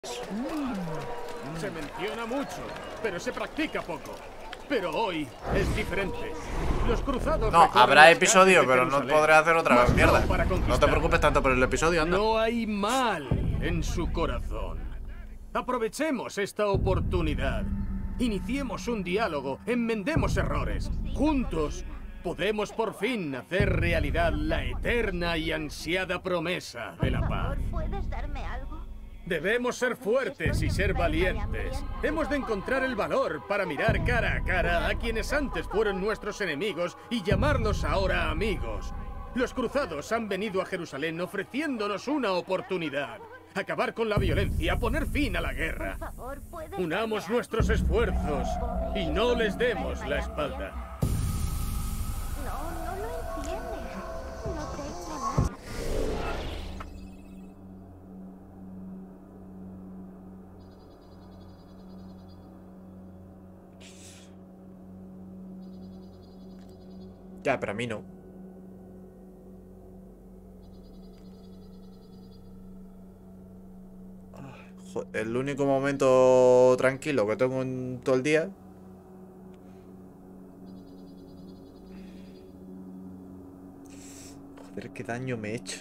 Se menciona mucho, pero se practica poco. Pero hoy es diferente. Los cruzados... No, habrá episodio, pero no podré hacer otra vez mierda. No te preocupes tanto por el episodio, anda. No hay mal en su corazón. Aprovechemos esta oportunidad. Iniciemos un diálogo, enmendemos errores. Juntos podemos por fin hacer realidad la eterna y ansiada promesa de la paz. ¿Puedes darme algo? Debemos ser fuertes y ser valientes. Hemos de encontrar el valor para mirar cara a cara a quienes antes fueron nuestros enemigos y llamarlos ahora amigos. Los cruzados han venido a Jerusalén ofreciéndonos una oportunidad. Acabar con la violencia, poner fin a la guerra. Por favor, ¿puedes Unamos darme nuestros esfuerzos y no les demos la espalda. No lo entiendes. No tengo nada. Ya, pero a mí no. El único momento tranquilo que tengo en todo el día. Joder, qué daño me he hecho.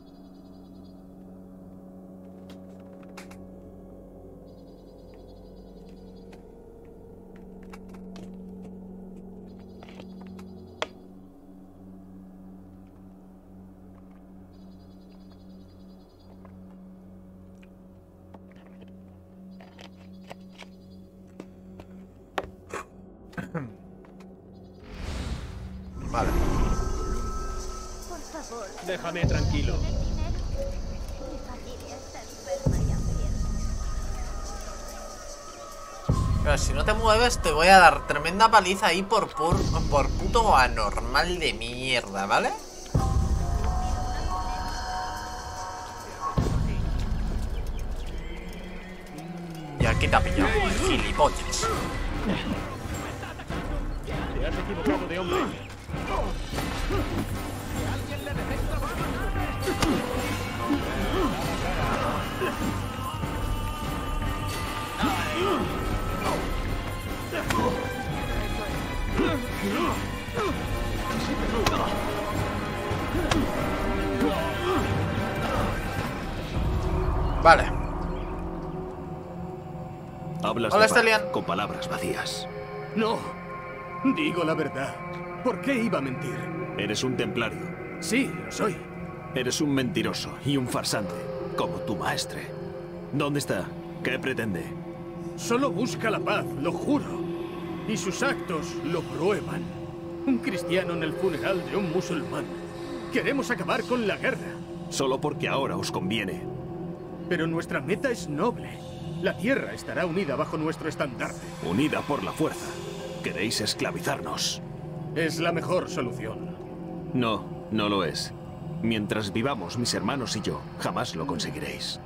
Vale. Por favor. Déjame tranquilo. Mi familia está enferma y hambrienta. Pero si no te mueves te voy a dar tremenda paliza ahí por puto anormal de mierda, ¿vale? Y aquí te ha pillado, gilipollas. Te has equivocado de hombre. Vale. Hablas Hola, de paz Stelian. con palabras vacías. No, digo la verdad. ¿Por qué iba a mentir? Eres un templario. Sí, lo soy. Eres un mentiroso y un farsante, como tu maestre. ¿Dónde está? ¿Qué pretende? Solo busca la paz, lo juro. Y sus actos lo prueban. Un cristiano en el funeral de un musulmán. Queremos acabar con la guerra. Solo porque ahora os conviene. Pero nuestra meta es noble. La tierra estará unida bajo nuestro estandarte. Unida por la fuerza. Queréis esclavizarnos. Es la mejor solución. No, no lo es. Mientras vivamos mis hermanos y yo, jamás lo conseguiréis.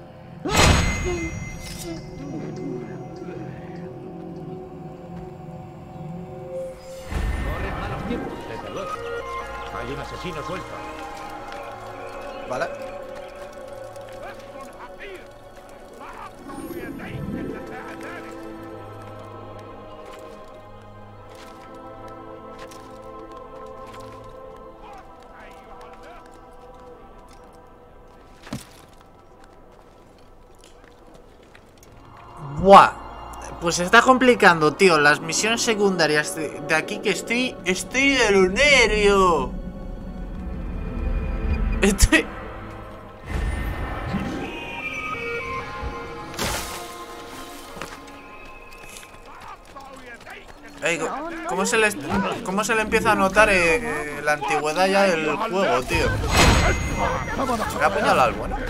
Corren malos tiempos, pecador. Hay un asesino suelto. Vale. Buah. Pues se está complicando, tío. Las misiones secundarias de aquí que estoy de lo nervio. Estoy... Ey, ¿cómo se le empieza a notar la antigüedad ya del juego, tío? Me ha apuñalado al bueno.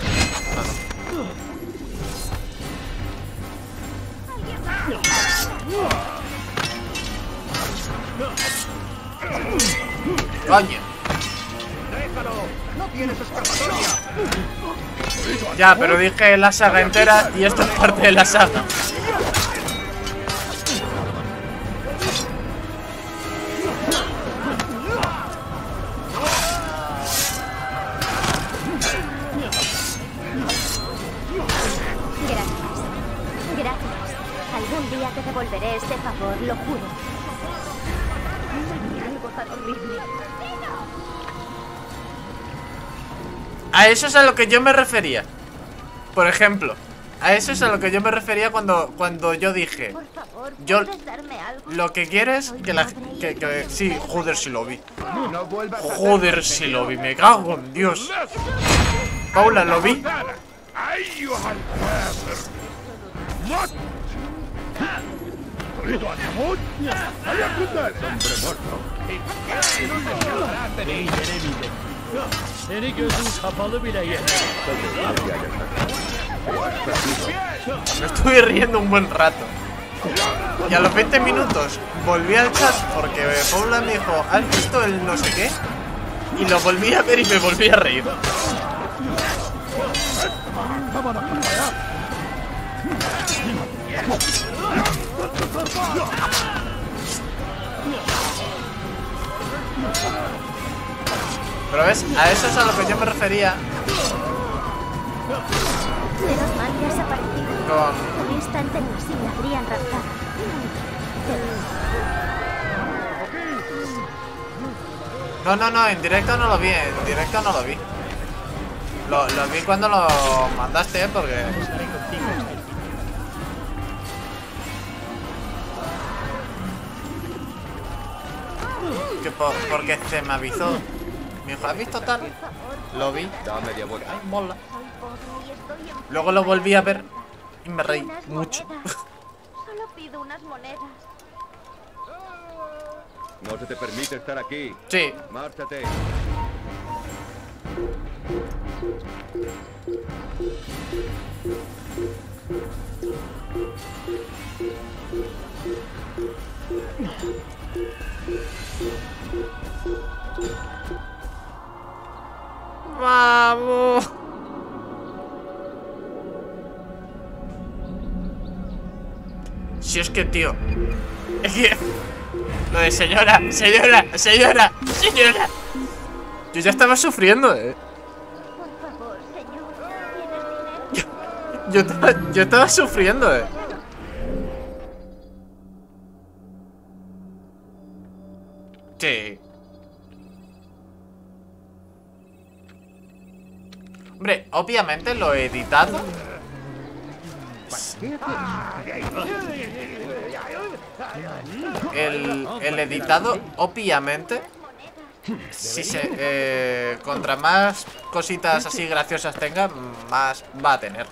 ¡Coño! ¡No tienes escapatoria! Ya, pero dije la saga entera y esta es parte de la saga. Gracias. Gracias. Algún día te devolveré este favor, lo juro. Algo tan horrible. A eso es a lo que yo me refería. Por ejemplo, a eso es a lo que yo me refería cuando yo dije, Por favor, yo ¿puedes darme algo? lo que quieres que la sí, joder si lo vi. No vuelvas a Joder si lo vi, me cago en Dios. Paula, ¿lo vi? أيها الكافر مت تريد أن تموت؟ فليكن ذلك Seni gözün kapalı bile yener. Me estuve riendo un buen rato. Y a los 20 minutos volví al chat porque Paula me dijo, ¿has visto el no sé qué? Y lo volví a ver y me volví a reír. Pero ves, a eso es a lo que yo me refería Menos mal que has aparecido. con... Un instante más y me habrían raptado. No, en directo no lo vi, en directo no lo vi. Lo vi cuando lo mandaste, porque... porque se me avisó. Me dijo, ¿has visto tal? Lo vi. Da media vuelta. Ay, mola. Soy pobre y estoy enferma. Luego lo volví a ver y me reí Unas mucho. monedas. Solo pido unas monedas. No se te permite estar aquí. Sí. Márchate. Vamos. Si es que, tío. Es que... Lo de señora. Yo ya estaba sufriendo, Por favor, señor. ¿Tienes dinero? Yo estaba sufriendo, Sí. Hombre, obviamente lo he editado. El editado, obviamente. Si se, contra más cositas así graciosas tenga, más va a tener.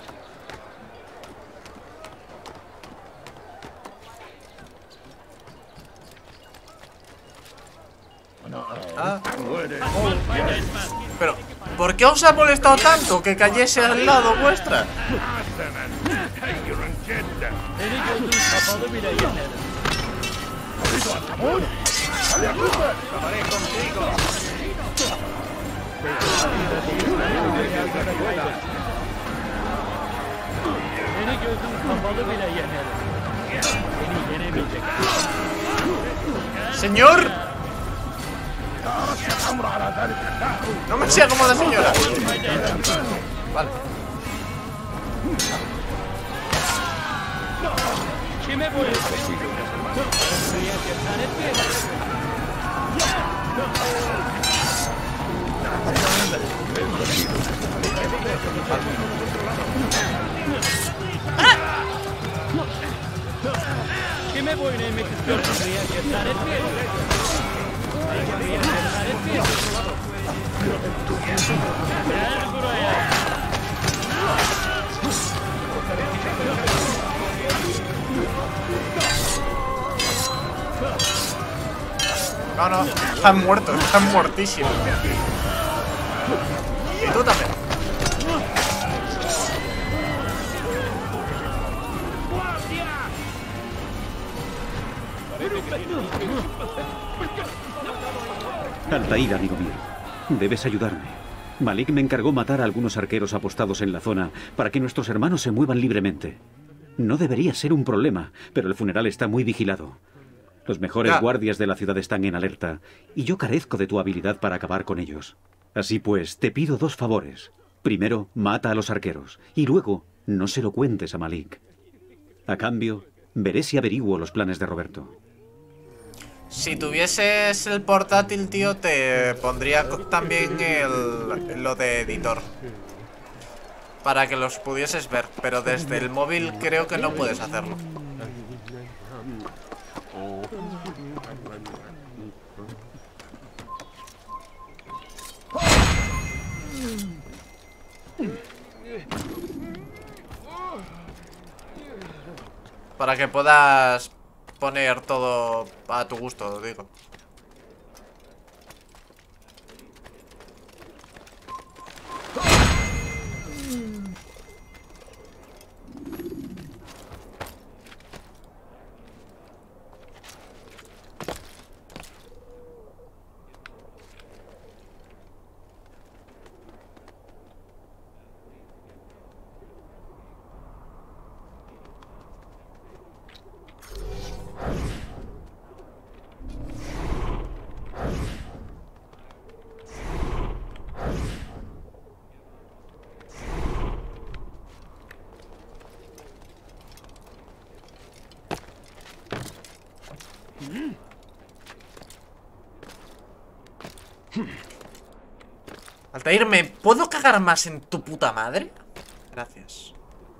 Ah. Pero, ¿por qué os ha molestado tanto que cayese al lado vuestra? Seni gözün kapalı bile yener. Seni gözün kapalı bile yener. Seni yenemeyecek. Señor, no me sea como la señora. Vale. Kime bu herif? Buraya cesaret mi eder? Kime boyun eğmek istiyorsun? Buraya cesaret mi eder? Buraya cesaret mi eder? Gel buraya. No, están muertos, están muertísimos. Y tú también. Altair, amigo mío, debes ayudarme. Malik me encargó matar a algunos arqueros apostados en la zona para que nuestros hermanos se muevan libremente. No debería ser un problema, pero el funeral está muy vigilado. Los mejores guardias de la ciudad están en alerta, y yo carezco de tu habilidad para acabar con ellos. Así pues, te pido dos favores. Primero, mata a los arqueros, y luego, no se lo cuentes a Malik. A cambio, veré si averiguo los planes de Roberto. Si tuvieses el portátil, tío, te pondría también lo de editor. Para que los pudieses ver. Pero desde el móvil creo que no puedes hacerlo. Para que puedas poner todo a tu gusto, digo. Altair, ¿me puedo cagar más en tu puta madre? Gracias.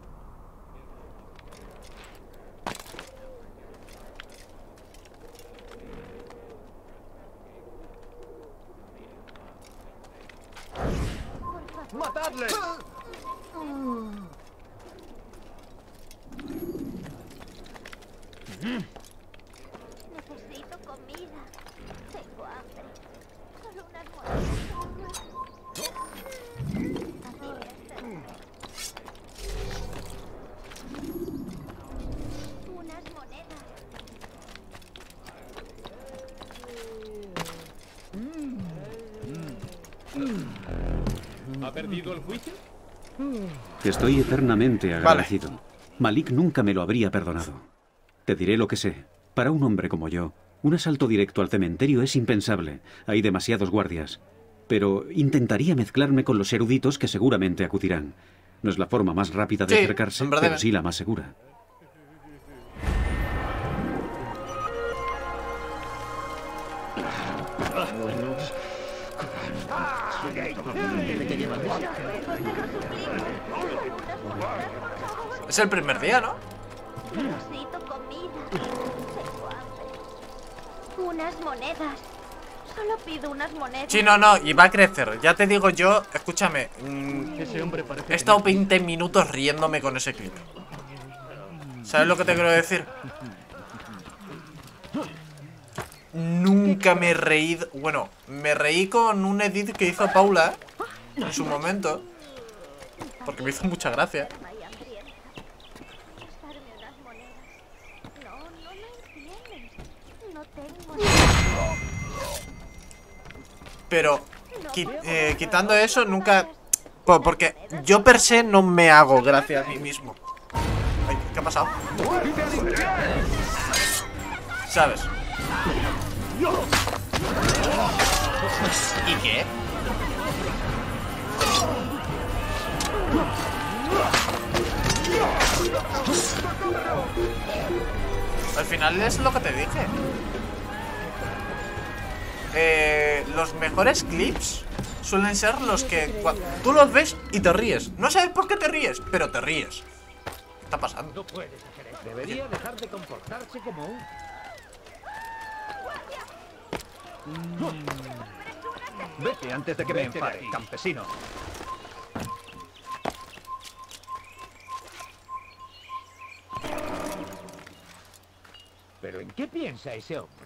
¡Matadle! Necesito comida. Tengo hambre. Solo unas monedas. Así es. Unas monedas. ¿Ha perdido el juicio? Estoy eternamente agradecido. Malik nunca me lo habría perdonado. Te diré lo que sé. Para un hombre como yo, un asalto directo al cementerio es impensable. Hay demasiados guardias. Pero intentaría mezclarme con los eruditos que seguramente acudirán. No es la forma más rápida de acercarse, pero sí la más segura. Es el primer día, ¿no? Necesito comida. Tengo hambre. Unas monedas. Solo pido unas monedas. Sí, no, y va a crecer. Ya te digo yo, escúchame. Ese hombre parece He estado 20 minutos riéndome con ese clip. ¿Sabes lo que te quiero decir? Nunca me he reído. Bueno, me reí con un edit que hizo Paula en su momento, porque me hizo mucha gracia. Hay hambrienta. Pasarme unas monedas. No lo entiendes. No tengo nada. Pero quitando eso, nunca... Porque yo per se no me hago gracia a mí mismo. Ay, ¿qué ha pasado? ¿Sabes? ¿Y qué? Al final es lo que te dije. Los mejores clips suelen ser los que tú los ves y te ríes. No sabes por qué te ríes, pero te ríes. ¿Qué está pasando? Debería dejar de comportarse como un... Vete antes de que me enfade, campesino. ¿Pero en qué piensa ese hombre?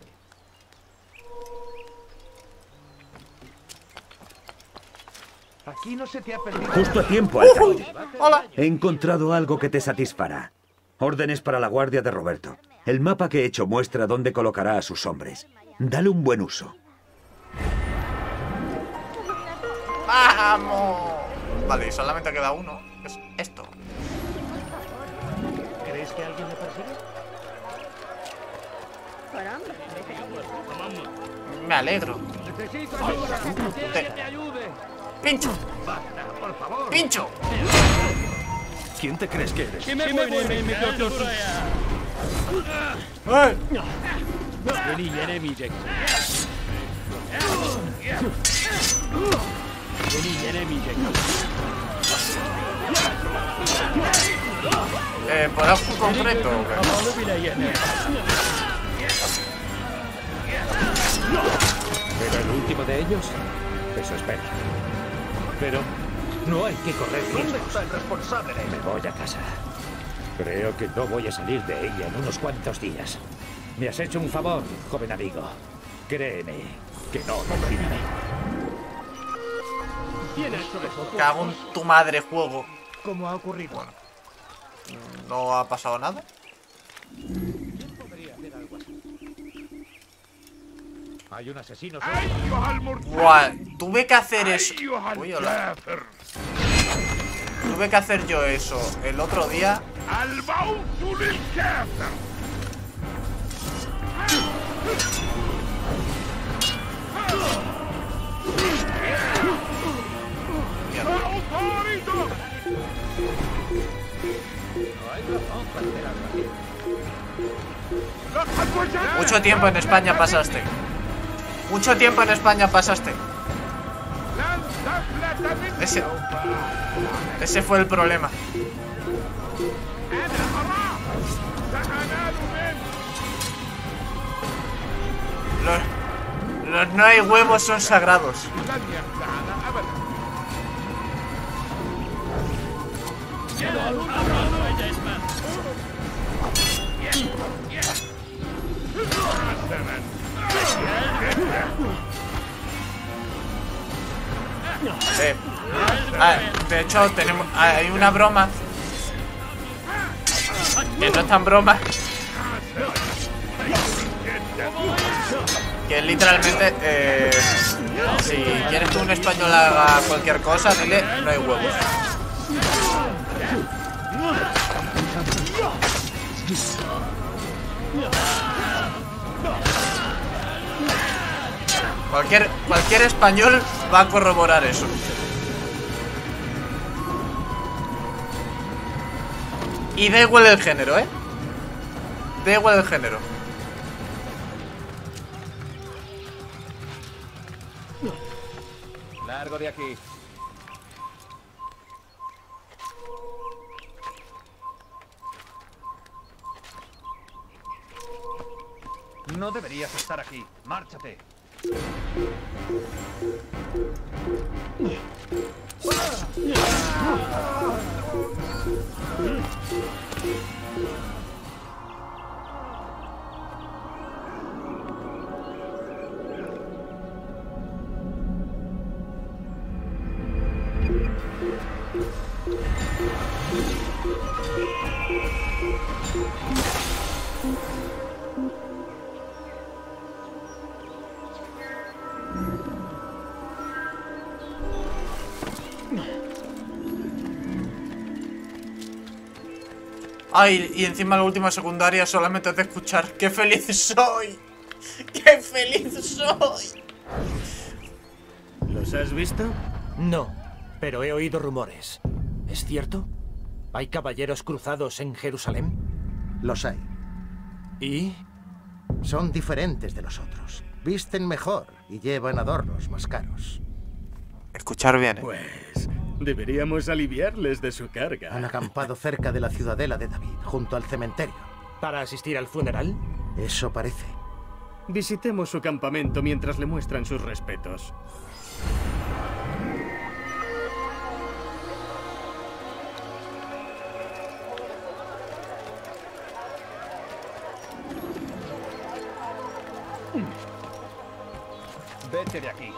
Aquí no se te ha perdido... Justo a tiempo, Altair. Hola. He encontrado algo que te satisfará. Órdenes para la guardia de Roberto. El mapa que he hecho muestra dónde colocará a sus hombres. Dale un buen uso. ¡Vamos! Vale, y solamente queda uno. Es esto. ¿Crees que alguien le persigue? Me alegro. Necesito ayuda. Que me ayude. ¡Pincho! Basta, por favor. ¡Pincho! ¿Quién te crees que eres? ¿Qué me ¿por algo concreto? ¿Pero el último de ellos? Eso espera. Pero no hay que correr riesgos. ¿Dónde está el responsable? Me voy a casa. Creo que no voy a salir de ella en unos cuantos días. Me has hecho un favor, joven amigo. Créeme que no lo olvidaré. Cago en tu madre, juego. ¿Cómo ha ocurrido? Bueno, no ha pasado nada. Hay un asesino. Buah, tuve que hacer eso. Uy, hola. Tuve que hacer yo eso el otro día. Mucho tiempo en España pasaste. Mucho tiempo en España pasaste. Ese fue el problema. Los no hay huevos son sagrados. De hecho, hay una broma que no es tan broma, que literalmente si quieres que un español haga cualquier cosa, dile no hay huevos. Cualquier español va a corroborar eso. Y da igual el género, ¿eh? Da igual el género. Largo de aquí. No deberías estar aquí. Márchate. Ay, y encima la última secundaria solamente es de escuchar. ¡Qué feliz soy! ¡Qué feliz soy! ¿Los has visto? No, pero he oído rumores. ¿Es cierto? ¿Hay caballeros cruzados en Jerusalén? Los hay. ¿Y? Son diferentes de los otros. Visten mejor y llevan adornos más caros. Escuchar bien, ¿eh? Pues deberíamos aliviarles de su carga. Han acampado cerca de la ciudadela de David, junto al cementerio. ¿Para asistir al funeral? Eso parece. Visitemos su campamento mientras le muestran sus respetos. Vete de aquí.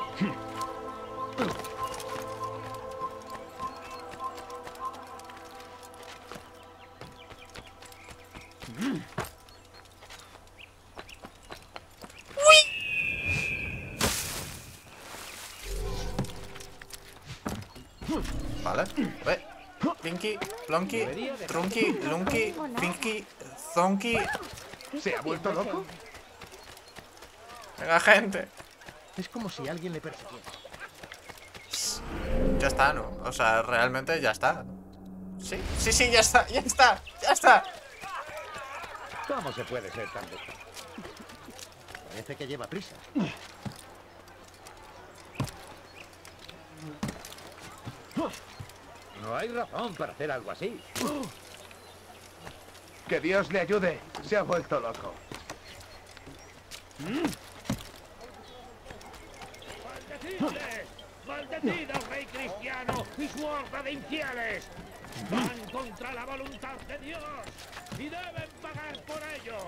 Vale. Pinky, Plonky, Trunky, Lunky, Pinky, Zonky. ¿Se ha vuelto loco? Venga, gente. Es como si alguien le persiguiera. Ya está, ¿no? O sea, realmente ya está. Sí, sí, sí, ya está, ya está, ya está. ¿Cómo se puede ser tan duro? Parece que lleva prisa. No hay razón para hacer algo así. Que Dios le ayude. Se ha vuelto loco. ¡Maldecido rey cristiano y su horda de infieles! ¡Van contra la voluntad de Dios! ¡Y deben pagar por ello!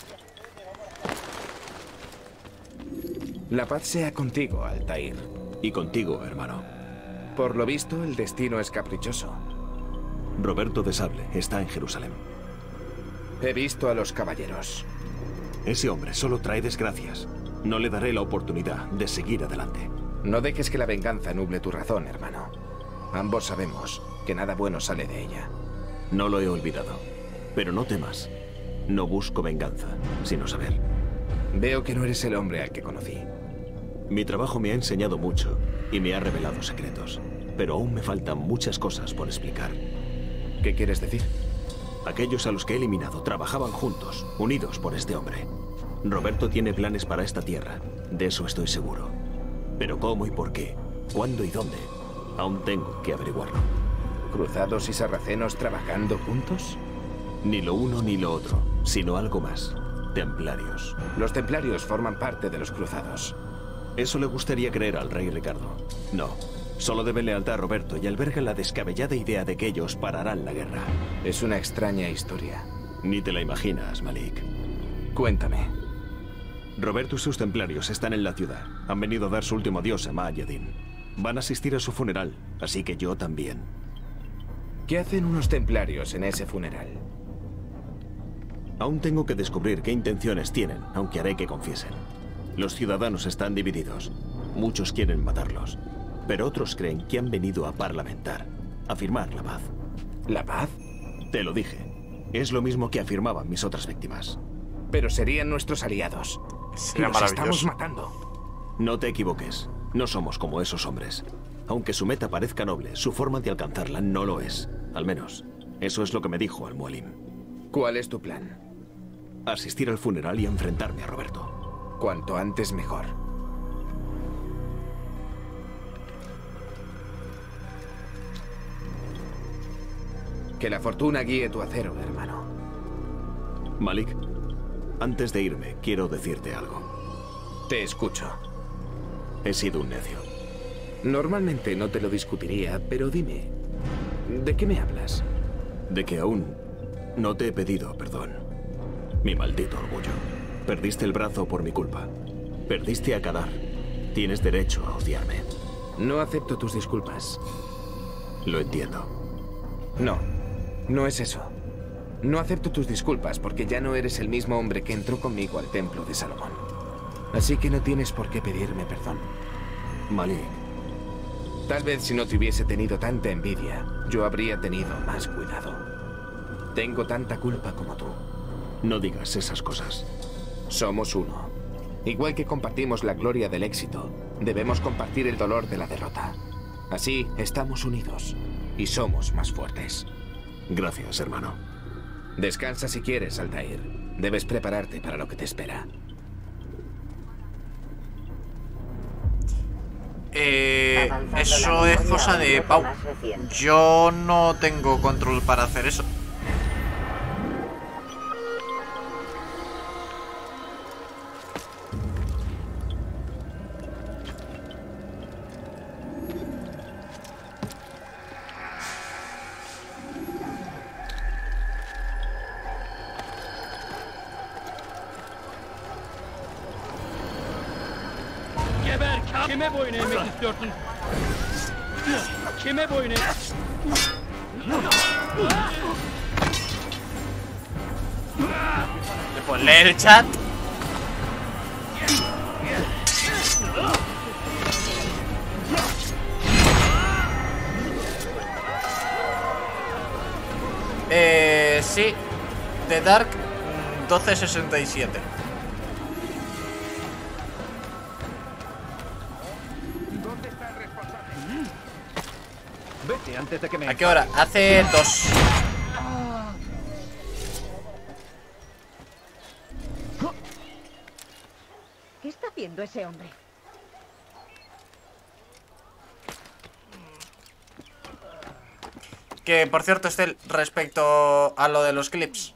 La paz sea contigo, Altair. Y contigo, hermano. Por lo visto, el destino es caprichoso. Roberto de Sable está en Jerusalén. He visto a los caballeros. Ese hombre solo trae desgracias. No le daré la oportunidad de seguir adelante. No dejes que la venganza nuble tu razón, hermano. Ambos sabemos que nada bueno sale de ella. No lo he olvidado. Pero no temas. No busco venganza, sino saber. Veo que no eres el hombre al que conocí. Mi trabajo me ha enseñado mucho y me ha revelado secretos. Pero aún me faltan muchas cosas por explicar. ¿Qué quieres decir? Aquellos a los que he eliminado trabajaban juntos, unidos por este hombre. Roberto tiene planes para esta tierra, de eso estoy seguro. Pero cómo y por qué, cuándo y dónde, aún tengo que averiguarlo. ¿Cruzados y sarracenos trabajando juntos? Ni lo uno ni lo otro, sino algo más. Templarios. Los templarios forman parte de los cruzados. Eso le gustaría creer al rey Ricardo. No, solo debe lealtad a Roberto y alberga la descabellada idea de que ellos pararán la guerra. Es una extraña historia. Ni te la imaginas, Malik. Cuéntame. Roberto y sus templarios están en la ciudad. Han venido a dar su último adiós a Ma'Yadin. Van a asistir a su funeral, así que yo también. ¿Qué hacen unos templarios en ese funeral? Aún tengo que descubrir qué intenciones tienen, aunque haré que confiesen. Los ciudadanos están divididos. Muchos quieren matarlos, pero otros creen que han venido a parlamentar, a firmar la paz. ¿La paz? Te lo dije. Es lo mismo que afirmaban mis otras víctimas. Pero serían nuestros aliados. Sería Los maravilloso. estamos matando. No te equivoques. No somos como esos hombres. Aunque su meta parezca noble, su forma de alcanzarla no lo es. Al menos, eso es lo que me dijo Al-Mualim. ¿Cuál es tu plan? Asistir al funeral y enfrentarme a Roberto. Cuanto antes mejor. Que la fortuna guíe tu acero, hermano. Malik, antes de irme, quiero decirte algo. Te escucho. He sido un necio. Normalmente no te lo discutiría, pero dime, ¿de qué me hablas? De que aún no te he pedido perdón. Mi maldito orgullo. Perdiste el brazo por mi culpa. Perdiste a Kadar. Tienes derecho a odiarme. No acepto tus disculpas. Lo entiendo. No, no es eso. No acepto tus disculpas porque ya no eres el mismo hombre que entró conmigo al templo de Salomón. Así que no tienes por qué pedirme perdón. Malik. Tal vez si no te hubiese tenido tanta envidia, yo habría tenido más cuidado. Tengo tanta culpa como tú. No digas esas cosas. Somos uno. Igual que compartimos la gloria del éxito, debemos compartir el dolor de la derrota. Así estamos unidos y somos más fuertes. Gracias, hermano. Descansa si quieres, Altair. Debes prepararte para lo que te espera. Eso es cosa de Pau. Yo no tengo control para hacer eso. Geber! Kime boyun eğmek istiyorsun? Kime boyun eğmek? Ponle el chat. Sí. The Dark 1267. Vete antes de que me... ¿A qué hora? Hace 2. ¿Qué está haciendo ese hombre? Que, por cierto, respecto a lo de los clips.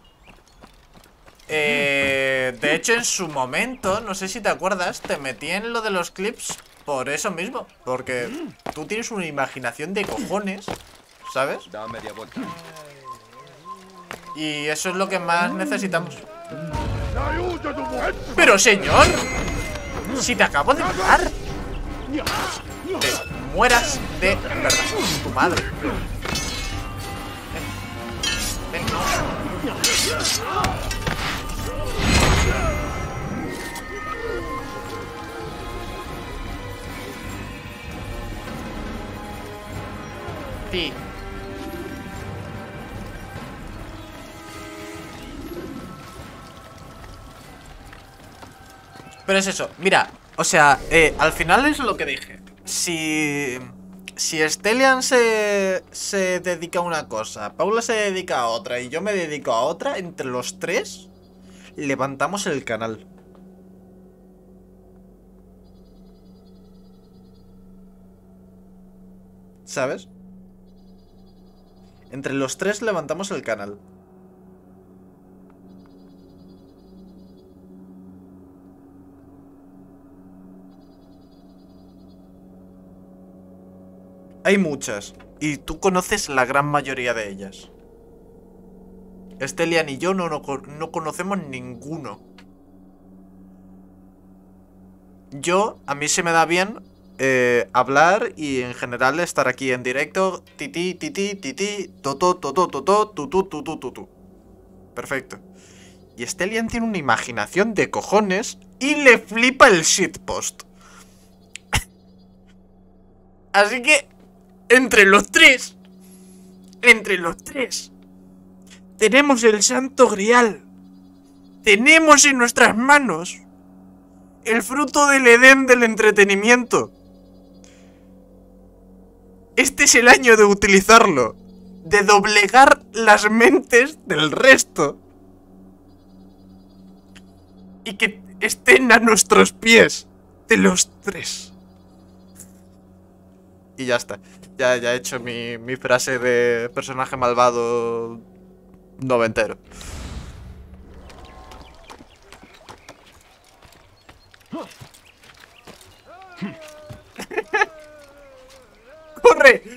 De hecho, en su momento, no sé si te acuerdas, te metí en lo de los clips por eso mismo. Porque tú tienes una imaginación de cojones, ¿sabes? Da media vuelta. Y eso es lo que más necesitamos. Pero, señor, si te acabo de matar, te mueras de verdad, tu madre. Ven. Sí. Pero es eso, mira, o sea, al final es lo que dije. Si Stellian se dedica a una cosa, Paula se dedica a otra y yo me dedico a otra, entre los tres levantamos el canal. ¿Sabes? Entre los tres levantamos el canal. Hay muchas, y tú conoces la gran mayoría de ellas. Stellian y yo no conocemos ninguno. A mí se me da bien hablar y en general estar aquí en directo. Titi, toto. Perfecto. Y Stellian tiene una imaginación de cojones y le flipa el shitpost. Así que entre los tres, tenemos el santo grial. Tenemos en nuestras manos el fruto del Edén del entretenimiento. Este es el año de utilizarlo, de doblegar las mentes del resto y que estén a nuestros pies, de los tres. Y ya está. Ya he hecho mi frase de personaje malvado noventero. ¡Corre!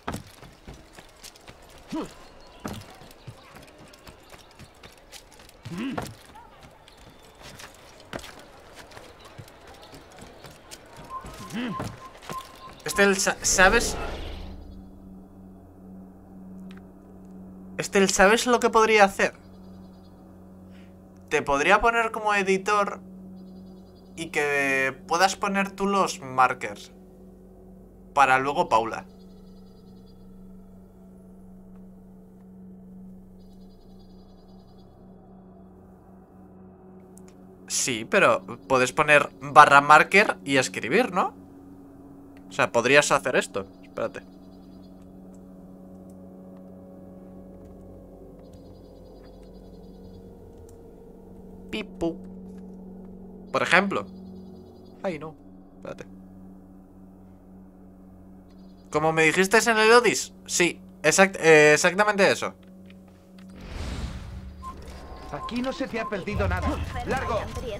¿Sabes? ¿Sabes lo que podría hacer? Te podría poner como editor y que puedas poner tú los markers para luego Paula. Sí, pero puedes poner barra marker y escribir, ¿no? O sea, podrías hacer esto. Espérate. Pipu. Por ejemplo. Ay, no. Espérate. ¿Como me dijiste en el Odis? Sí, exactamente eso. Aquí no se te ha perdido nada. ¡Largo!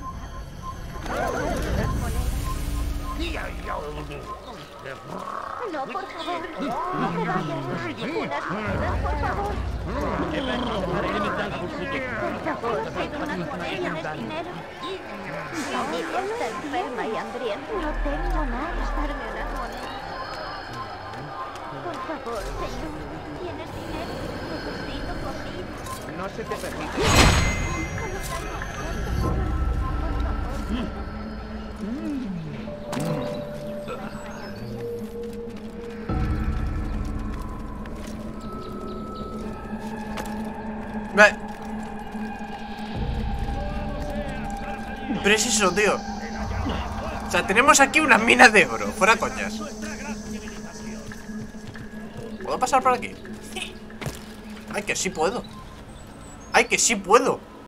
No, por favor. No te vayas. Unas monedas, por favor. Por favor, ten unas monedas. ¿Tienes dinero? Familia está enferma y hambrienta. No tengo nada. Darme unas monedas. Por favor, señor. ¿Tienes dinero? Necesito comida. No se te permite. Pero es eso, tío. O sea, tenemos aquí una mina de oro. Fuera coñas. ¿Puedo pasar por aquí? ¡Ay, que sí puedo! ¡Ay, que sí puedo!